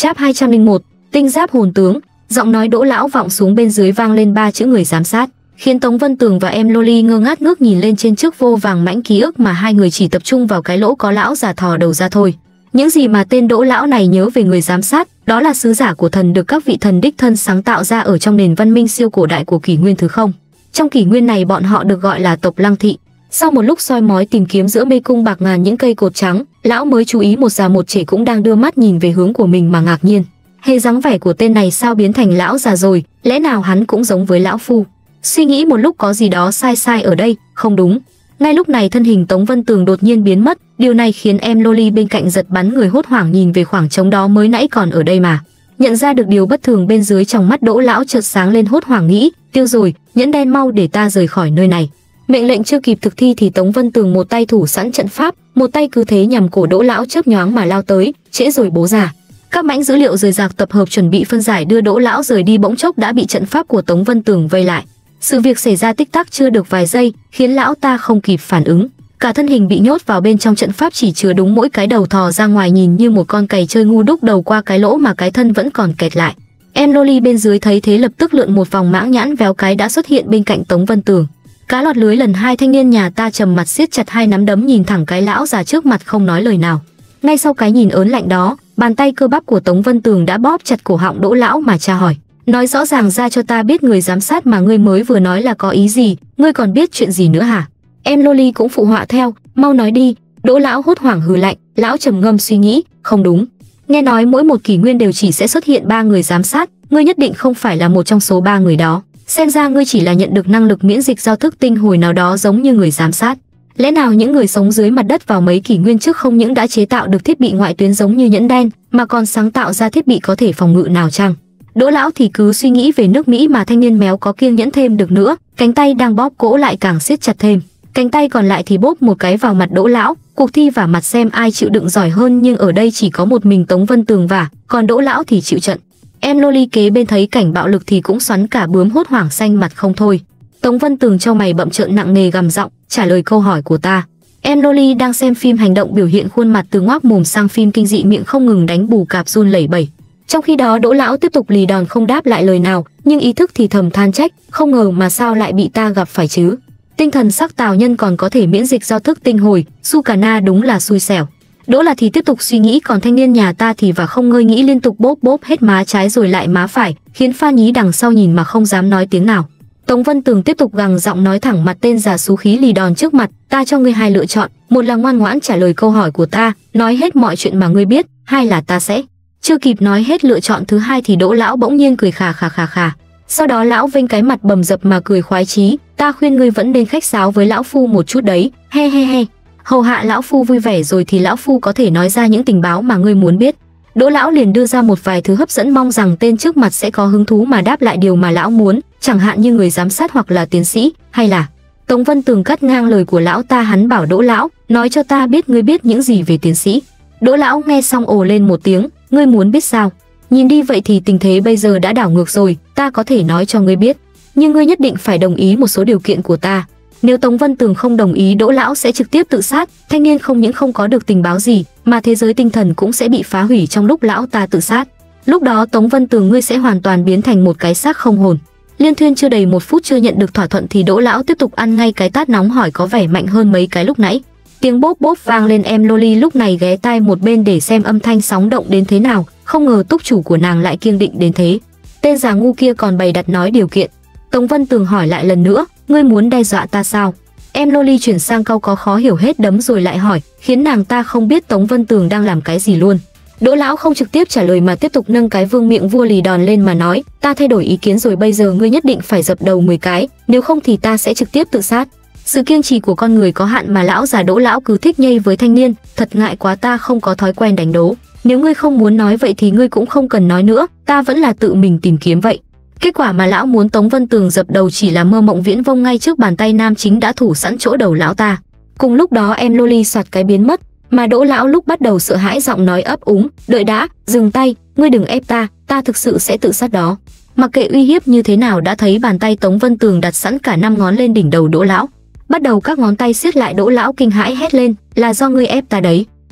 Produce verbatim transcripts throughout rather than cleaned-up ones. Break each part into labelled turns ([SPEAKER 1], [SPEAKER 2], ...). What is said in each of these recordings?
[SPEAKER 1] Chap hai không một, tinh giáp hồn tướng. Giọng nói Đỗ lão vọng xuống bên dưới vang lên ba chữ người giám sát, khiến Tống Vân Tường và em Loli ngơ ngác ngước nhìn lên trên chiếc vô vàng mãnh ký ức mà hai người chỉ tập trung vào cái lỗ có lão già thò đầu ra thôi. Những gì mà tên Đỗ lão này nhớ về người giám sát, đó là sứ giả của thần được các vị thần đích thân sáng tạo ra ở trong nền văn minh siêu cổ đại của kỷ nguyên thứ không. Trong kỷ nguyên này bọn họ được gọi là tộc Lăng Thị. Sau một lúc soi mói tìm kiếm giữa mê cung bạc ngàn những cây cột trắng, lão mới chú ý một già một trẻ cũng đang đưa mắt nhìn về hướng của mình mà ngạc nhiên. Hề dáng vẻ của tên này sao biến thành lão già rồi, lẽ nào hắn cũng giống với lão phu? Suy nghĩ một lúc có gì đó sai sai ở đây, không đúng. Ngay lúc này thân hình Tống Vân Tường đột nhiên biến mất, điều này khiến em Loli bên cạnh giật bắn người hốt hoảng nhìn về khoảng trống đó mới nãy còn ở đây mà. Nhận ra được điều bất thường bên dưới trong mắt Đỗ lão chợt sáng lên hốt hoảng nghĩ, tiêu rồi, nhẫn đen mau để ta rời khỏi nơi này. Mệnh lệnh chưa kịp thực thi thì Tống Vân Tường một tay thủ sẵn trận pháp, một tay cứ thế nhằm cổ Đỗ lão chớp nhoáng mà lao tới, trễ rồi bố già. Các mảnh dữ liệu rời rạc tập hợp chuẩn bị phân giải đưa Đỗ lão rời đi bỗng chốc đã bị trận pháp của Tống Vân Tường vây lại. Sự việc xảy ra tích tắc chưa được vài giây, khiến lão ta không kịp phản ứng. Cả thân hình bị nhốt vào bên trong trận pháp chỉ chứa đúng mỗi cái đầu thò ra ngoài nhìn như một con cày chơi ngu đúc đầu qua cái lỗ mà cái thân vẫn còn kẹt lại. Em Loli bên dưới thấy thế lập tức lượn một vòng mãng nhãn véo cái đã xuất hiện bên cạnh Tống Vân Tường. Cá lọt lưới lần hai thanh niên nhà ta trầm mặt siết chặt hai nắm đấm nhìn thẳng cái lão già trước mặt không nói lời nào. Ngay sau cái nhìn ớn lạnh đó, bàn tay cơ bắp của Tống Vân Tường đã bóp chặt cổ họng Đỗ lão mà tra hỏi. Nói rõ ràng ra cho ta biết người giám sát mà ngươi mới vừa nói là có ý gì, ngươi còn biết chuyện gì nữa hả? Em Loli cũng phụ họa theo, mau nói đi. Đỗ lão hốt hoảng hừ lạnh, lão trầm ngâm suy nghĩ, không đúng. Nghe nói mỗi một kỷ nguyên đều chỉ sẽ xuất hiện ba người giám sát, ngươi nhất định không phải là một trong số ba người đó. Xem ra ngươi chỉ là nhận được năng lực miễn dịch do thức tinh hồi nào đó giống như người giám sát. Lẽ nào những người sống dưới mặt đất vào mấy kỷ nguyên trước không những đã chế tạo được thiết bị ngoại tuyến giống như nhẫn đen, mà còn sáng tạo ra thiết bị có thể phòng ngự nào chăng? Đỗ lão thì cứ suy nghĩ về nước Mỹ mà thanh niên méo có kiêng nhẫn thêm được nữa, cánh tay đang bóp cỗ lại càng siết chặt thêm. Cánh tay còn lại thì bóp một cái vào mặt Đỗ lão, cuộc thi vả mặt xem ai chịu đựng giỏi hơn, nhưng ở đây chỉ có một mình Tống Vân Tường vả, còn Đỗ lão thì chịu trận. Em Loli kế bên thấy cảnh bạo lực thì cũng xoắn cả bướm hốt hoảng xanh mặt không thôi. Tống Vân Tường cho mày bậm trợn nặng nề gằn giọng, trả lời câu hỏi của ta. Em Loli đang xem phim hành động biểu hiện khuôn mặt từ ngoác mồm sang phim kinh dị miệng không ngừng đánh bù cạp run lẩy bẩy. Trong khi đó Đỗ lão tiếp tục lì đòn không đáp lại lời nào, nhưng ý thức thì thầm than trách, không ngờ mà sao lại bị ta gặp phải chứ. Tinh thần sắc tào nhân còn có thể miễn dịch do thức tinh hồi, Sukana đúng là xui xẻo. Đỗ là thì tiếp tục suy nghĩ, còn thanh niên nhà ta thì và không ngơi nghĩ liên tục bóp bóp hết má trái rồi lại má phải, khiến Pha Nhí đằng sau nhìn mà không dám nói tiếng nào. Tống Vân Tường tiếp tục gằn giọng nói thẳng mặt tên già xú khí lì đòn trước mặt, ta cho ngươi hai lựa chọn, một là ngoan ngoãn trả lời câu hỏi của ta, nói hết mọi chuyện mà ngươi biết, hai là ta sẽ. Chưa kịp nói hết lựa chọn thứ hai thì Đỗ lão bỗng nhiên cười khà khà khà khà. Sau đó lão vênh cái mặt bầm dập mà cười khoái chí, ta khuyên ngươi vẫn nên khách sáo với lão phu một chút đấy, he he he. Hầu hạ lão phu vui vẻ rồi thì lão phu có thể nói ra những tình báo mà ngươi muốn biết. Đỗ lão liền đưa ra một vài thứ hấp dẫn, mong rằng tên trước mặt sẽ có hứng thú mà đáp lại điều mà lão muốn, chẳng hạn như người giám sát hoặc là tiến sĩ, hay là. Tống Vân Tường cắt ngang lời của lão ta, hắn bảo Đỗ lão, nói cho ta biết ngươi biết những gì về tiến sĩ. Đỗ lão nghe xong ồ lên một tiếng, ngươi muốn biết sao? Nhìn đi vậy thì tình thế bây giờ đã đảo ngược rồi, ta có thể nói cho ngươi biết, nhưng ngươi nhất định phải đồng ý một số điều kiện của ta. Nếu Tống Vân Tường không đồng ý, Đỗ lão sẽ trực tiếp tự sát, thanh niên không những không có được tình báo gì, mà thế giới tinh thần cũng sẽ bị phá hủy trong lúc lão ta tự sát. Lúc đó Tống Vân Tường ngươi sẽ hoàn toàn biến thành một cái xác không hồn. Liên thuyên chưa đầy một phút chưa nhận được thỏa thuận thì Đỗ lão tiếp tục ăn ngay cái tát nóng hỏi có vẻ mạnh hơn mấy cái lúc nãy. Tiếng bốp bốp vang lên, em Loli lúc này ghé tai một bên để xem âm thanh sóng động đến thế nào, không ngờ túc chủ của nàng lại kiêng định đến thế. Tên già ngu kia còn bày đặt nói điều kiện. Tống Vân Tường hỏi lại lần nữa, ngươi muốn đe dọa ta sao? Em Loli chuyển sang câu có khó hiểu hết đấm rồi lại hỏi, khiến nàng ta không biết Tống Vân Tường đang làm cái gì luôn. Đỗ lão không trực tiếp trả lời mà tiếp tục nâng cái vương miệng vua lì đòn lên mà nói, ta thay đổi ý kiến rồi, bây giờ ngươi nhất định phải dập đầu mười cái, nếu không thì ta sẽ trực tiếp tự sát. Sự kiêng trì của con người có hạn mà lão già Đỗ lão cứ thích nhây với thanh niên, thật ngại quá, ta không có thói quen đánh đố. Nếu ngươi không muốn nói vậy thì ngươi cũng không cần nói nữa, ta vẫn là tự mình tìm kiếm vậy. Kết quả mà lão muốn Tống Vân Tường dập đầu chỉ là mơ mộng viễn vông, ngay trước bàn tay nam chính đã thủ sẵn chỗ đầu lão ta. Cùng lúc đó em Loli soạt cái biến mất, mà Đỗ lão lúc bắt đầu sợ hãi giọng nói ấp úng, đợi đã, dừng tay, ngươi đừng ép ta, ta thực sự sẽ tự sát đó. Mặc kệ uy hiếp như thế nào đã thấy bàn tay Tống Vân Tường đặt sẵn cả năm ngón lên đỉnh đầu Đỗ lão. Bắt đầu các ngón tay siết lại, Đỗ lão kinh hãi hét lên, là do ngươi ép ta đấy.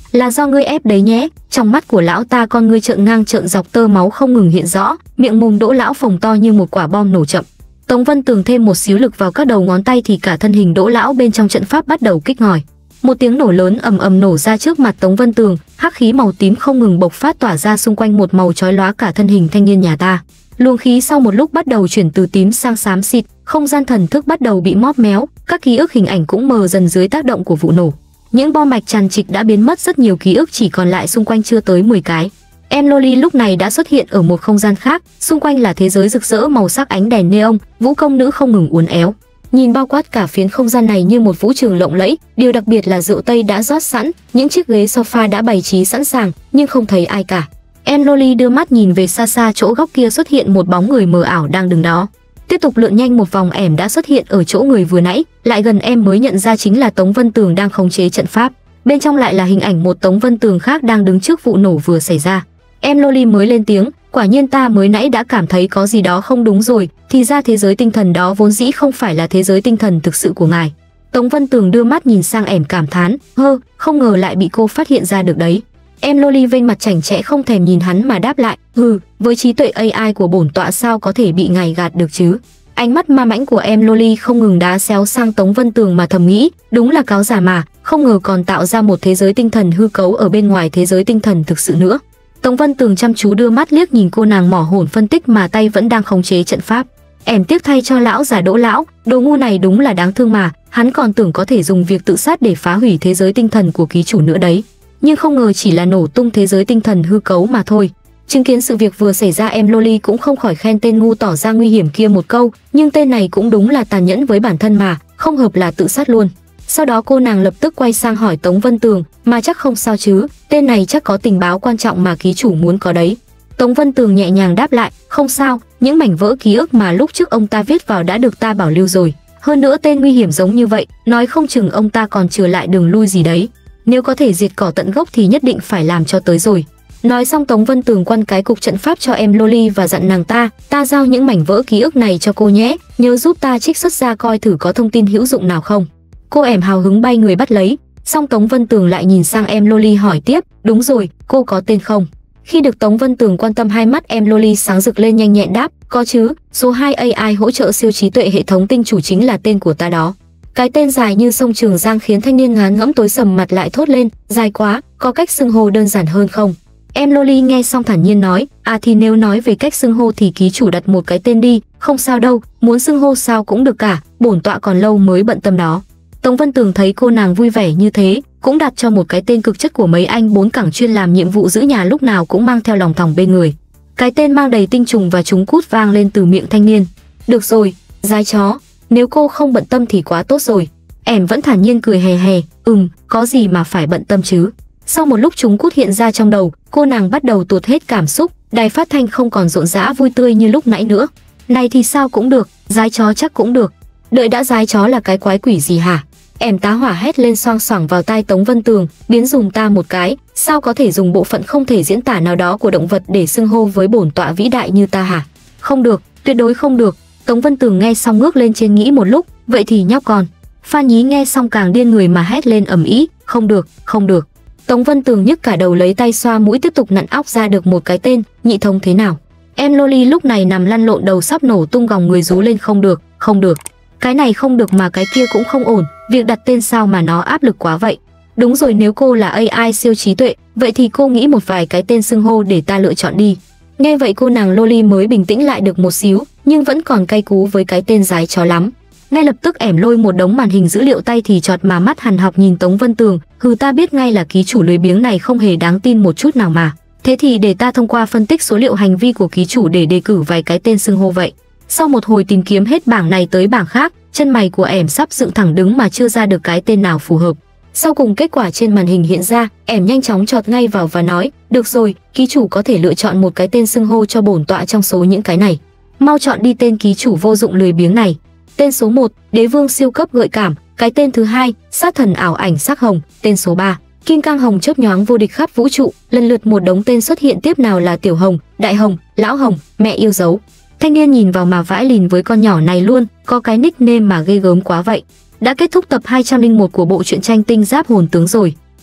[SPEAKER 1] Là do ngươi ép đấy nhé. Trong mắt của lão ta con ngươi trợn ngang trợn dọc, tơ máu không ngừng hiện rõ, miệng mồm Đỗ lão phồng to như một quả bom nổ chậm. Tống Vân Tường thêm một xíu lực vào các đầu ngón tay thì cả thân hình Đỗ lão bên trong trận pháp bắt đầu kích ngòi. Một tiếng nổ lớn ầm ầm nổ ra trước mặt Tống Vân Tường, hắc khí màu tím không ngừng bộc phát tỏa ra xung quanh một màu chói lóa cả thân hình thanh niên nhà ta. Luồng khí sau một lúc bắt đầu chuyển từ tím sang xám xịt, không gian thần thức bắt đầu bị móp méo, các ký ức hình ảnh cũng mờ dần dưới tác động của vụ nổ. Những bo mạch tràn trịch đã biến mất, rất nhiều ký ức chỉ còn lại xung quanh chưa tới mười cái. Em Loli lúc này đã xuất hiện ở một không gian khác, xung quanh là thế giới rực rỡ màu sắc ánh đèn neon, vũ công nữ không ngừng uốn éo. Nhìn bao quát cả phiến không gian này như một vũ trường lộng lẫy, điều đặc biệt là rượu tây đã rót sẵn, những chiếc ghế sofa đã bày trí sẵn sàng, nhưng không thấy ai cả. Em Loli đưa mắt nhìn về xa xa, chỗ góc kia xuất hiện một bóng người mờ ảo đang đứng đó. Tiếp tục lượn nhanh một vòng, ẻm đã xuất hiện ở chỗ người vừa nãy, lại gần em mới nhận ra chính là Tống Vân Tường đang khống chế trận pháp. Bên trong lại là hình ảnh một Tống Vân Tường khác đang đứng trước vụ nổ vừa xảy ra. Em Loli mới lên tiếng, quả nhiên ta mới nãy đã cảm thấy có gì đó không đúng rồi, thì ra thế giới tinh thần đó vốn dĩ không phải là thế giới tinh thần thực sự của ngài. Tống Vân Tường đưa mắt nhìn sang ẻm cảm thán, hơ, không ngờ lại bị cô phát hiện ra được đấy. Em Loli vênh mặt chảnh chẽ không thèm nhìn hắn mà đáp lại, hừ, với trí tuệ a i của bổn tọa sao có thể bị ngài gạt được chứ. Ánh mắt ma mãnh của em Loli không ngừng đá xéo sang Tống Vân Tường mà thầm nghĩ, đúng là cáo giả mà, không ngờ còn tạo ra một thế giới tinh thần hư cấu ở bên ngoài thế giới tinh thần thực sự nữa. Tống Vân Tường chăm chú đưa mắt liếc nhìn cô nàng mỏ hổn phân tích mà tay vẫn đang khống chế trận pháp. Em tiếc thay cho lão già Đỗ lão, đồ ngu này đúng là đáng thương mà, hắn còn tưởng có thể dùng việc tự sát để phá hủy thế giới tinh thần của ký chủ nữa đấy. Nhưng không ngờ chỉ là nổ tung thế giới tinh thần hư cấu mà thôi. Chứng kiến sự việc vừa xảy ra, em Loli cũng không khỏi khen tên ngu tỏ ra nguy hiểm kia một câu, nhưng tên này cũng đúng là tàn nhẫn với bản thân mà, không hợp là tự sát luôn. Sau đó cô nàng lập tức quay sang hỏi Tống Vân Tường, mà chắc không sao chứ, tên này chắc có tình báo quan trọng mà ký chủ muốn có đấy. Tống Vân Tường nhẹ nhàng đáp lại, không sao, những mảnh vỡ ký ức mà lúc trước ông ta viết vào đã được ta bảo lưu rồi. Hơn nữa tên nguy hiểm giống như vậy, nói không chừng ông ta còn chừa lại đường lui gì đấy. Nếu có thể diệt cỏ tận gốc thì nhất định phải làm cho tới rồi. Nói xong Tống Vân Tường quăng cái cục trận pháp cho em Loli và dặn nàng ta, ta giao những mảnh vỡ ký ức này cho cô nhé, nhớ giúp ta trích xuất ra coi thử có thông tin hữu dụng nào không. Cô ẻm hào hứng bay người bắt lấy. Xong Tống Vân Tường lại nhìn sang em Loli hỏi tiếp, đúng rồi, cô có tên không? Khi được Tống Vân Tường quan tâm, hai mắt em Loli sáng rực lên, nhanh nhẹn đáp, có chứ, số hai a i hỗ trợ siêu trí tuệ hệ thống tinh chủ chính là tên của ta đó. Cái tên dài như sông Trường Giang khiến thanh niên ngán ngẫm tối sầm mặt lại thốt lên, dài quá, có cách xưng hô đơn giản hơn không? Em Loli nghe xong thản nhiên nói, à thì nếu nói về cách xưng hô thì ký chủ đặt một cái tên đi, không sao đâu, muốn xưng hô sao cũng được cả, bổn tọa còn lâu mới bận tâm đó. Tống Vân Tường thấy cô nàng vui vẻ như thế, cũng đặt cho một cái tên cực chất của mấy anh bốn cẳng chuyên làm nhiệm vụ giữ nhà, lúc nào cũng mang theo lòng thòng bên người. Cái tên mang đầy tinh trùng và trúng cút vang lên từ miệng thanh niên. Được rồi, dái chó, nếu cô không bận tâm thì quá tốt rồi. Ẻm vẫn thản nhiên cười hề hề, ừm, có gì mà phải bận tâm chứ. Sau một lúc trúng cút hiện ra trong đầu, cô nàng bắt đầu tuột hết cảm xúc, đài phát thanh không còn rộn rã vui tươi như lúc nãy nữa. Này thì sao cũng được, dái chó chắc cũng được. Đợi đã, dái chó là cái quái quỷ gì hả? Ẻm tá hỏa hét lên xoang xoảng vào tai Tống Vân Tường, biến dùng ta một cái, sao có thể dùng bộ phận không thể diễn tả nào đó của động vật để xưng hô với bổn tọa vĩ đại như ta hả? Không được, tuyệt đối không được. Tống Vân Tường nghe xong ngước lên trên nghĩ một lúc, vậy thì nhóc con. Phan Nhí nghe xong càng điên người mà hét lên ầm ĩ, không được, không được. Tống Vân Tường nhức cả đầu lấy tay xoa mũi tiếp tục nặn óc ra được một cái tên, nhị thống thế nào. Em Loli lúc này nằm lăn lộn đầu sắp nổ tung, gòng người rú lên, không được, không được. Cái này không được mà cái kia cũng không ổn, việc đặt tên sao mà nó áp lực quá vậy. Đúng rồi, nếu cô là a i siêu trí tuệ, vậy thì cô nghĩ một vài cái tên xưng hô để ta lựa chọn đi. Nghe vậy cô nàng Loli mới bình tĩnh lại được một xíu, nhưng vẫn còn cay cú với cái tên dái chó lắm. Ngay lập tức ẻm lôi một đống màn hình dữ liệu tay thì chọt mà mắt hằn học nhìn Tống Vân Tường, hừ, ta biết ngay là ký chủ lười biếng này không hề đáng tin một chút nào mà. Thế thì để ta thông qua phân tích số liệu hành vi của ký chủ để đề cử vài cái tên xưng hô vậy. Sau một hồi tìm kiếm hết bảng này tới bảng khác, chân mày của ẻm sắp dựng thẳng đứng mà chưa ra được cái tên nào phù hợp. Sau cùng kết quả trên màn hình hiện ra, ẻm nhanh chóng chọt ngay vào và nói, được rồi, ký chủ có thể lựa chọn một cái tên xưng hô cho bổn tọa trong số những cái này. Mau chọn đi tên ký chủ vô dụng lười biếng này. Tên số một, đế vương siêu cấp gợi cảm. Cái tên thứ hai, sát thần ảo ảnh sắc hồng. Tên số ba, kim cang hồng chớp nhoáng vô địch khắp vũ trụ. Lần lượt một đống tên xuất hiện tiếp, nào là tiểu hồng, đại hồng, lão hồng, mẹ yêu dấu. Thanh niên nhìn vào mà vãi lìn với con nhỏ này luôn, có cái nickname mà ghê gớm quá vậy. Đã kết thúc tập hai trăm lẻ một của bộ truyện tranh Tinh Giáp Hồn Tướng rồi.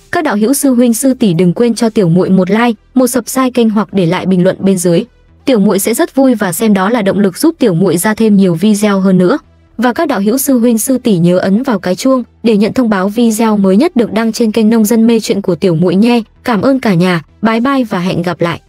[SPEAKER 1] Các đạo hữu sư huynh sư tỷ đừng quên cho tiểu muội một like, một subscribe kênh hoặc để lại bình luận bên dưới. Tiểu muội sẽ rất vui và xem đó là động lực giúp tiểu muội ra thêm nhiều video hơn nữa. Và các đạo hữu sư huynh sư tỷ nhớ ấn vào cái chuông để nhận thông báo video mới nhất được đăng trên kênh Nông Dân Mê Chuyện của tiểu muội nhé. Cảm ơn cả nhà. Bye bye và hẹn gặp lại.